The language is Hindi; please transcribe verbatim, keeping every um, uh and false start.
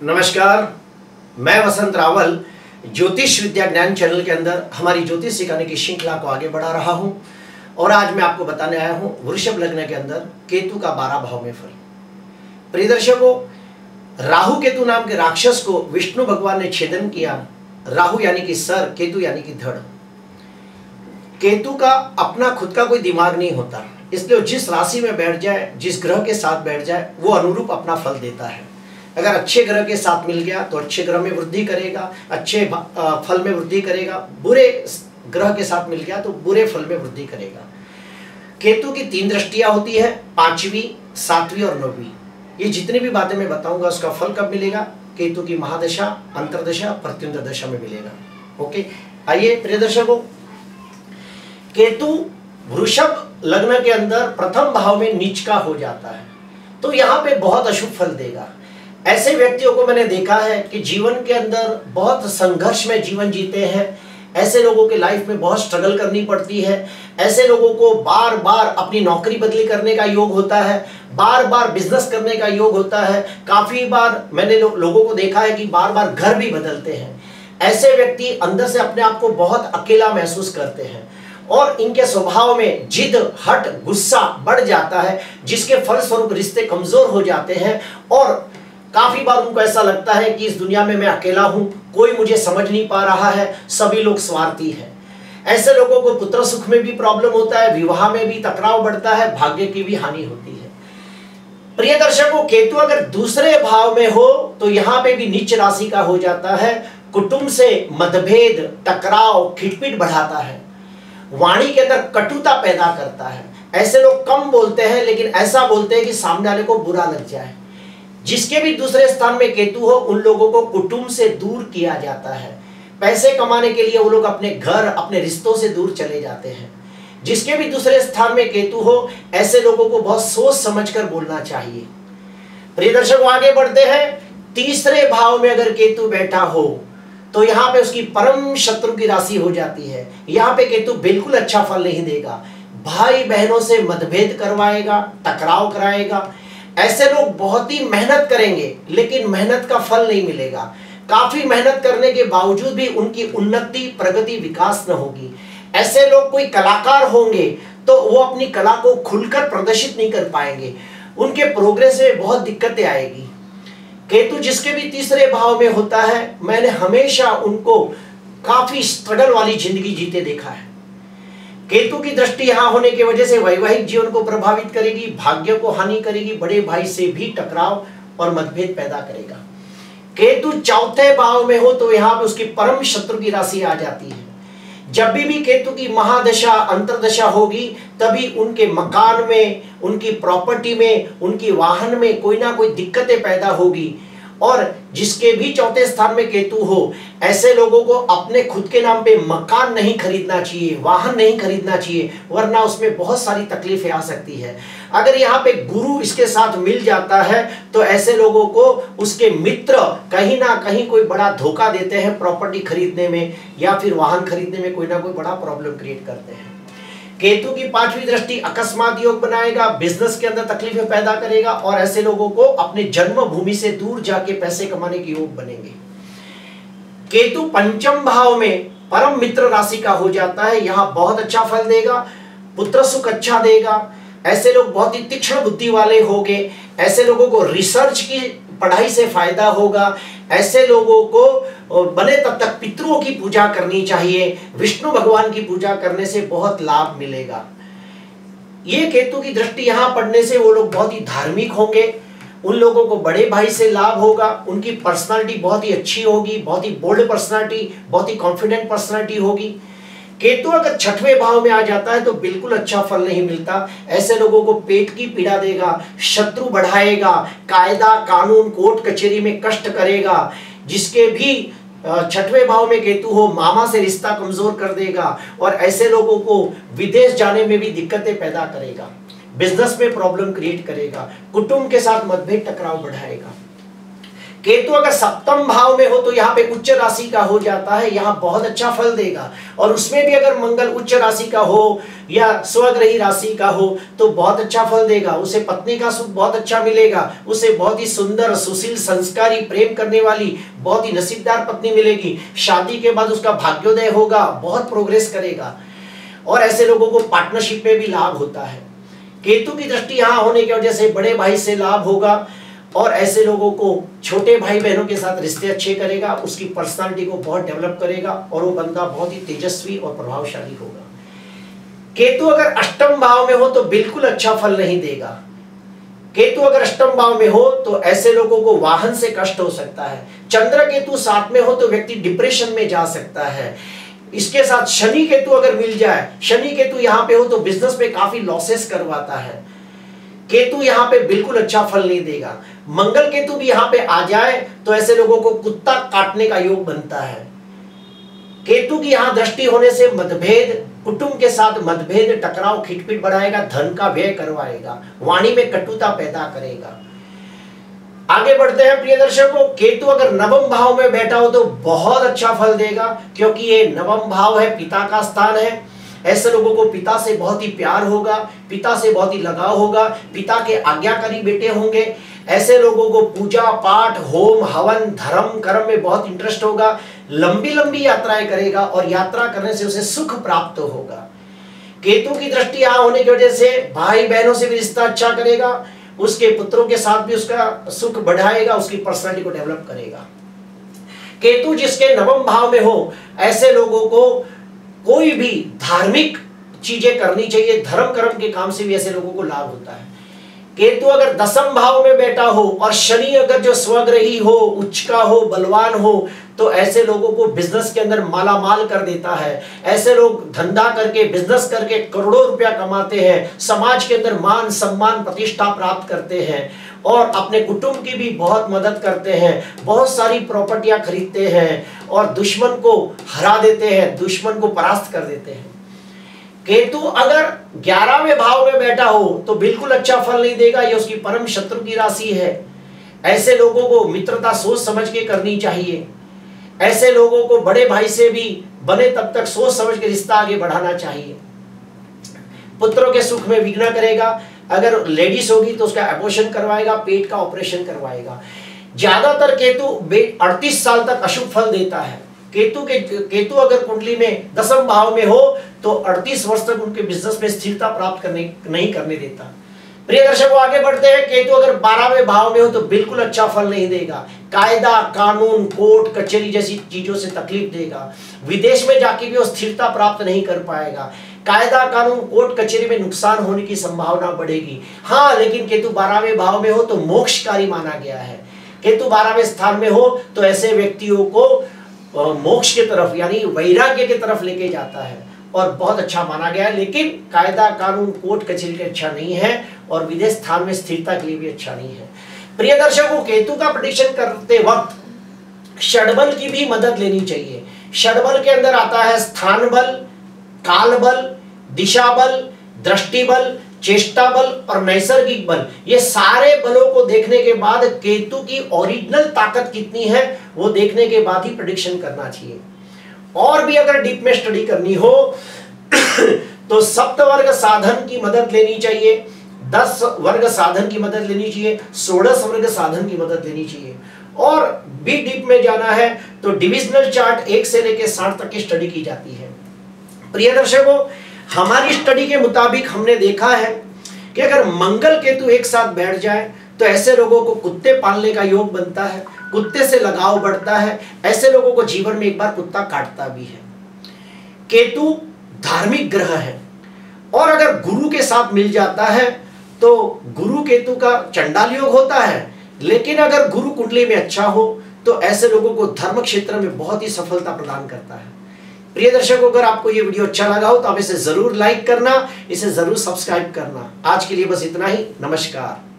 नमस्कार, मैं वसंत रावल ज्योतिष विद्या ज्ञान चैनल के अंदर हमारी ज्योतिष सिखाने की श्रृंखला को आगे बढ़ा रहा हूं और आज मैं आपको बताने आया हूं वृषभ लग्न के अंदर केतु का बारह भाव में फल। प्रिय दर्शकों, राहु केतु नाम के राक्षस को विष्णु भगवान ने छेदन किया। राहु यानी कि सर, केतु यानी कि धड़। केतु का अपना खुद का कोई दिमाग नहीं होता, इसलिए जिस राशि में बैठ जाए, जिस ग्रह के साथ बैठ जाए, वो अनुरूप अपना फल देता है। अगर अच्छे ग्रह के साथ मिल गया तो अच्छे ग्रह में वृद्धि करेगा, अच्छे फल में वृद्धि करेगा। बुरे ग्रह के साथ मिल गया तो बुरे फल में वृद्धि करेगा। केतु की तीन दृष्टियां होती है, पांचवी, सातवीं और नौवीं। ये जितनी भी बातें मैं बताऊंगा उसका फल कब मिलेगा? केतु की महादशा, अंतरदशा, प्रत्युंतर दशा में मिलेगा। ओके, आइए प्रिय दर्शकों, केतु वृषभ लग्न के अंदर प्रथम भाव में नीच का हो जाता है तो यहाँ पे बहुत अशुभ फल देगा। ऐसे व्यक्तियों को मैंने देखा है कि जीवन के अंदर बहुत संघर्ष में जीवन जीते हैं। ऐसे लोगों के लाइफ में बहुत स्ट्रगल करनी पड़ती है। ऐसे लोगों को बार बार अपनी नौकरी बदली करने का योग होता है, बार बार बिजनेस करने का योग होता है। काफी बार मैंने लो, लोगों को देखा है कि बार बार घर भी बदलते हैं। ऐसे व्यक्ति अंदर से अपने आप को बहुत अकेला महसूस करते हैं और इनके स्वभाव में जिद, हट, गुस्सा बढ़ जाता है, जिसके फलस्वरूप रिश्ते कमजोर हो जाते हैं और काफी बार उनको ऐसा लगता है कि इस दुनिया में मैं अकेला हूं, कोई मुझे समझ नहीं पा रहा है, सभी लोग स्वार्थी हैं। ऐसे लोगों को पुत्र सुख में भी प्रॉब्लम होता है, विवाह में भी टकराव बढ़ता है, भाग्य की भी हानि होती है। प्रिय दर्शकों, केतु अगर दूसरे भाव में हो तो यहाँ पे भी नीच राशि का हो जाता है। कुटुंब से मतभेद, टकराव, खिटपिट बढ़ाता है, वाणी के अंदर कटुता पैदा करता है। ऐसे लोग कम बोलते हैं लेकिन ऐसा बोलते हैं कि सामने वाले को बुरा लग जाए। जिसके भी दूसरे स्थान में केतु हो उन लोगों को कुटुंब से दूर किया जाता है। पैसे कमाने के लिए वो लोग अपने घर, अपने रिश्तों से दूर चले जाते हैं। जिसके भी दूसरे स्थान में केतु हो ऐसे लोगों को बहुत सोच समझकर बोलना चाहिए। प्रिय दर्शकों, आगे बढ़ते हैं। तीसरे भाव में अगर केतु बैठा हो तो यहाँ पे उसकी परम शत्रु की राशि हो जाती है। यहाँ पे केतु बिल्कुल अच्छा फल नहीं देगा। भाई बहनों से मतभेद करवाएगा, टकराव कराएगा। ऐसे लोग बहुत ही मेहनत करेंगे लेकिन मेहनत का फल नहीं मिलेगा। काफी मेहनत करने के बावजूद भी उनकी उन्नति, प्रगति, विकास न होगी। ऐसे लोग कोई कलाकार होंगे तो वो अपनी कला को खुलकर प्रदर्शित नहीं कर पाएंगे, उनके प्रोग्रेस में बहुत दिक्कतें आएगी। केतु जिसके भी तीसरे भाव में होता है, मैंने हमेशा उनको काफी स्ट्रगल वाली जिंदगी जीते देखा है। केतु की दृष्टि यहां होने की वजह से वैवाहिक जीवन को प्रभावित करेगी, भाग्य को हानि करेगी, बड़े भाई से भी टकराव और मतभेद पैदा करेगा। केतु चौथे भाव में हो तो यहां पे उसकी परम शत्रु की राशि आ जाती है। जब भी भी केतु की महादशा, अंतरदशा होगी तभी उनके मकान में, उनकी प्रॉपर्टी में, उनकी वाहन में कोई ना कोई दिक्कतें पैदा होगी। और जिसके भी चौथे स्थान में केतु हो ऐसे लोगों को अपने खुद के नाम पे मकान नहीं खरीदना चाहिए, वाहन नहीं खरीदना चाहिए, वरना उसमें बहुत सारी तकलीफें आ सकती है। अगर यहाँ पे गुरु इसके साथ मिल जाता है तो ऐसे लोगों को उसके मित्र कहीं ना कहीं कोई बड़ा धोखा देते हैं, प्रॉपर्टी खरीदने में या फिर वाहन खरीदने में कोई ना कोई बड़ा प्रॉब्लम क्रिएट करते हैं। केतु की पांचवी दृष्टि अकस्मात योग बनाएगा, बिजनेस के अंदर तकलीफें पैदा करेगा और ऐसे लोगों को अपने जन्म भूमि से दूर जाके पैसे कमाने के योग बनेंगे। केतु पंचम भाव में परम मित्र राशि का हो जाता है, यहाँ बहुत अच्छा फल देगा, पुत्र सुख अच्छा देगा। ऐसे लोग बहुत ही तीक्ष्ण बुद्धि वाले होंगे। ऐसे लोगों को रिसर्च की पढ़ाई से फायदा होगा। ऐसे लोगों को बने तब तक पितरों की पूजा करनी चाहिए, विष्णु भगवान की पूजा करने से बहुत लाभ मिलेगा। ये केतु की दृष्टि यहां पड़ने से वो लोग बहुत ही धार्मिक होंगे। उन लोगों को बड़े भाई से लाभ होगा। उनकी पर्सनालिटी बहुत ही अच्छी होगी, बहुत ही बोल्ड पर्सनालिटी, बहुत ही कॉन्फिडेंट पर्सनालिटी होगी। केतु अगर छठवें भाव में आ जाता है तो बिल्कुल अच्छा फल नहीं मिलता। ऐसे लोगों को पेट की पीड़ा देगा, शत्रु बढ़ाएगा, कायदा कानून कोर्ट कचहरी में कष्ट करेगा। जिसके भी छठवें भाव में केतु हो मामा से रिश्ता कमजोर कर देगा और ऐसे लोगों को विदेश जाने में भी दिक्कतें पैदा करेगा, बिजनेस में प्रॉब्लम क्रिएट करेगा, कुटुंब के साथ मतभेद, टकराव बढ़ाएगा। केतु अगर सप्तम भाव में हो तो यहाँ पे उच्च राशि का हो जाता है, यहाँ बहुत अच्छा फल देगा। और उसमें भी अगर मंगल उच्च राशि का हो या स्वग्रही राशि का हो तो बहुत अच्छा फल देगा। उसे पत्नी का सुख बहुत अच्छा मिलेगा, उसे बहुत ही सुंदर, सुशील, संस्कारी, प्रेम करने वाली, बहुत ही नसीबदार पत्नी मिलेगी। शादी के बाद उसका भाग्योदय होगा, बहुत प्रोग्रेस करेगा। और ऐसे लोगों को पार्टनरशिप में भी लाभ होता है। केतु की दृष्टि यहाँ होने की वजह से बड़े भाई से लाभ होगा और ऐसे लोगों को छोटे भाई बहनों के साथ रिश्ते अच्छे करेगा, उसकी पर्सनालिटी को बहुत डेवलप करेगा और वो बंदा बहुत ही तेजस्वी और प्रभावशाली होगा। केतु अगर अष्टम भाव में हो तो बिल्कुल अच्छा फल नहीं देगा। केतु अगर अष्टम भाव में हो तो ऐसे लोगों को वाहन से कष्ट हो सकता है। चंद्र केतु साथ में हो तो व्यक्ति डिप्रेशन में जा सकता है। इसके साथ शनि केतु अगर मिल जाए, शनि केतु यहाँ पे हो तो बिजनेस में काफी लॉसेस करवाता है। केतु यहाँ पे बिल्कुल अच्छा फल नहीं देगा। मंगल केतु भी यहाँ पे आ जाए तो ऐसे लोगों को कुत्ता काटने का योग बनता है। केतु की यहाँ दृष्टि होने से मतभेद, कुटुंब के साथ मतभेद, टकराव, खिटपिट बढ़ाएगा, धन का व्यय करवाएगा, वाणी में कटुता पैदा करेगा। आगे बढ़ते हैं प्रिय दर्शकों, केतु अगर नवम भाव में बैठा हो तो बहुत अच्छा फल देगा, क्योंकि ये नवम भाव है, पिता का स्थान है। ऐसे लोगों को पिता से बहुत ही प्यार होगा, पिता से बहुत ही लगाव होगा, पिता के आज्ञाकारी बेटे होंगे। ऐसे लोगों को पूजा पाठ, होम हवन, धर्म कर्म में बहुत इंटरेस्ट होगा। लंबी लंबी यात्राएं करेगा और यात्रा करने से उसे सुख प्राप्त होगा। केतु की दृष्टि यहाँ होने की वजह से भाई बहनों से भी रिश्ता अच्छा करेगा, उसके पुत्रों के साथ भी उसका सुख बढ़ाएगा, उसकी पर्सनालिटी को डेवलप करेगा। केतु जिसके नवम भाव में हो ऐसे लोगों को कोई भी धार्मिक चीजें करनी चाहिए, धर्म कर्म के काम से भी ऐसे लोगों को लाभ होता है। केतु अगर दसम भाव में बैठा हो और शनि अगर जो स्वग्रही हो, उच्च का हो, बलवान हो तो ऐसे लोगों को बिजनेस के अंदर माला माल कर देता है। ऐसे लोग धंधा करके, बिजनेस करके करोड़ों रुपया कमाते हैं, समाज के अंदर मान सम्मान प्रतिष्ठा प्राप्त करते हैं और अपने कुटुंब की भी बहुत मदद करते हैं, बहुत सारी प्रॉपर्टियां खरीदते हैं और दुश्मन को हरा देते हैं, दुश्मन को परास्त कर देते हैं। केतु अगर ग्यारहवें भाव में बैठा हो तो बिल्कुल अच्छा फल नहीं देगा, ये उसकी परम शत्रु की राशि है। ऐसे लोगों को मित्रता सोच समझ के करनी चाहिए। ऐसे लोगों को बड़े भाई से भी बने तब तक सोच समझ के रिश्ता आगे बढ़ाना चाहिए। पुत्रों के सुख में विघ्न करेगा। अगर लेडीज होगी तो उसका एबॉर्शन करवाएगा, पेट का ऑपरेशन करवाएगा। ज्यादातर केतु अड़तीस साल तक अशुभ फल देता है। केतु के केतु अगर कुंडली में दसम भाव में हो तो अड़तीस वर्ष तक उनके बिजनेस में स्थिरता प्राप्त करने नहीं करने देता। प्रिय दर्शकों आगे बढ़ते हैं, केतु अगर बारहवें भाव में हो तो बिल्कुल अच्छा फल नहीं देगा। कायदा कानून, कोर्ट कचहरी जैसी चीजों से तकलीफ देगा। विदेश में जाके भी वो स्थिरता प्राप्त नहीं कर पाएगा। कायदा कानून, कोर्ट कचहरी में नुकसान होने की संभावना बढ़ेगी। हाँ, लेकिन केतु बारहवें भाव में हो तो मोक्षकारी माना गया है। केतु बारहवें स्थान में हो तो ऐसे व्यक्तियों को मोक्ष की तरफ यानी वैराग्य की तरफ लेके जाता है और बहुत अच्छा माना गया है। लेकिन कायदा कानून, कोर्ट कचहरी के अच्छा नहीं है और विदेश स्थान में स्थिरता के लिए भी अच्छा नहीं है। प्रिय दर्शकों, केतु का प्रेडिक्शन करते वक्त षडबल की भी मदद लेनी चाहिए। षडबल के अंदर आता है स्थान बल, काल बल, दिशा बल, दृष्टि बल, चेष्टा बल और नैसर्गिक बल। ये सारे बलों को देखने के बाद केतु की ओरिजिनल ताकत कितनी है वो देखने के बाद ही प्रेडिक्शन करना चाहिए। और भी अगर डीप में स्टडी करनी हो तो सप्तवर्ग साधन की मदद लेनी चाहिए, दस वर्ग साधन की मदद लेनी चाहिए, षोडश वर्ग साधन की मदद लेनी चाहिए। और भी डीप में जाना है तो डिविजनल चार्ट एक से लेकर साठ तक की स्टडी की जाती है। प्रिय दर्शकों, हमारी स्टडी के मुताबिक हमने देखा है कि अगर मंगल केतु एक साथ बैठ जाए तो ऐसे लोगों को कुत्ते पालने का योग बनता है, कुत्ते से लगाव बढ़ता है। ऐसे लोगों को जीवन में एक बार कुत्ता काटता भी है। केतु धार्मिक ग्रह है और अगर गुरु के साथ मिल जाता है तो गुरु केतु का चंडाल योग होता है। लेकिन अगर गुरु कुंडली में अच्छा हो तो ऐसे लोगों को धर्म क्षेत्र में बहुत ही सफलता प्रदान करता है। प्रिय दर्शकों, अगर आपको ये वीडियो अच्छा लगा हो तो आप इसे जरूर लाइक करना, इसे जरूर सब्सक्राइब करना। आज के लिए बस इतना ही। नमस्कार।